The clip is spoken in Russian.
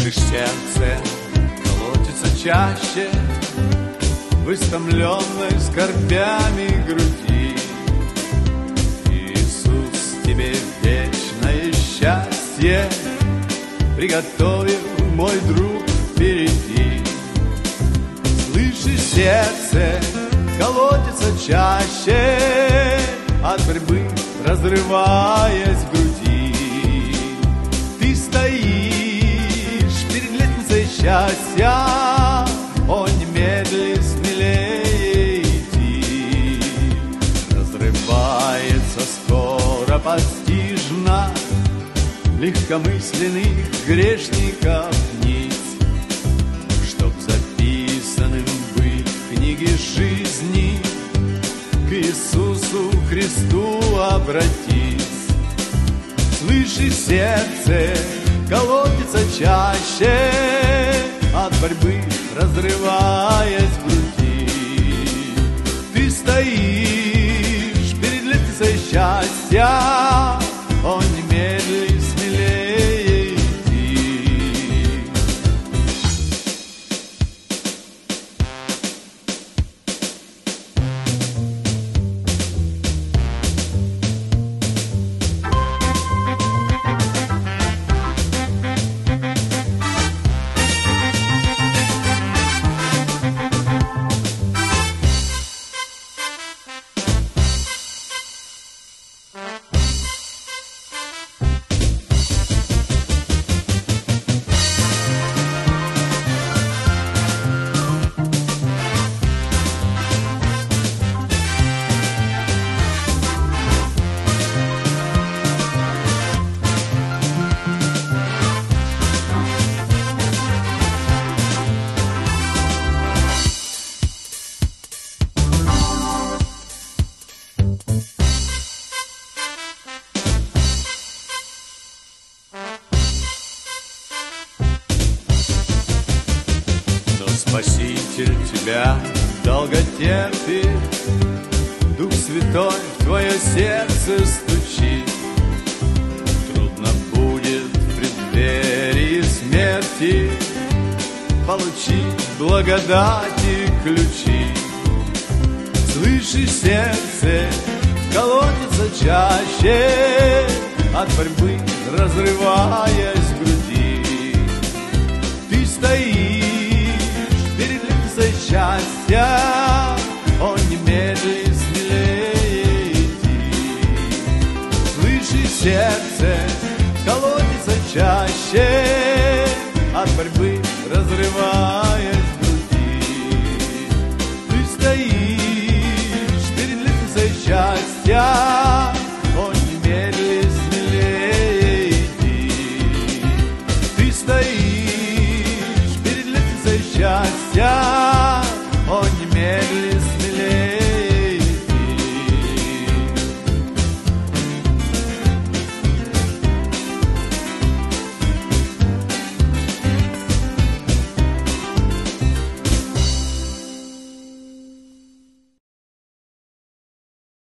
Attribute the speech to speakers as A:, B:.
A: Слышишь, сердце колотится чаще в истомленной скорбями груди. Иисус тебе вечное счастье приготовил, мой друг, впереди. Слышишь, сердце колотится чаще от борьбы, разрываясь в груди. Ты стоишь перед лестницей счастья, о, немедли смелее иди. Разрывается скоро постижно легкомысленных грешников нить, чтоб записанным быть в книге жизни, к Иисусу Христу обратись. Слышишь, сердце колотится чаще от борьбы, разрываясь в груди. Ты стоишь перед лестницей счастья, о, немедли смелее иди. Спаситель тебя долго терпит, Дух Святой в твое сердце стучит. Трудно будет в преддверии смерти получить благодати ключи. Слышишь, сердце колотится чаще от борьбы, разрываясь в груди. Ты стоишь счастья, о, немедли смелее иди. Слышишь, сердце колотится чаще от борьбы, разрываясь в груди. Ты стоишь перед лестницей счастья, о, немедли смелее иди. Ты стоишь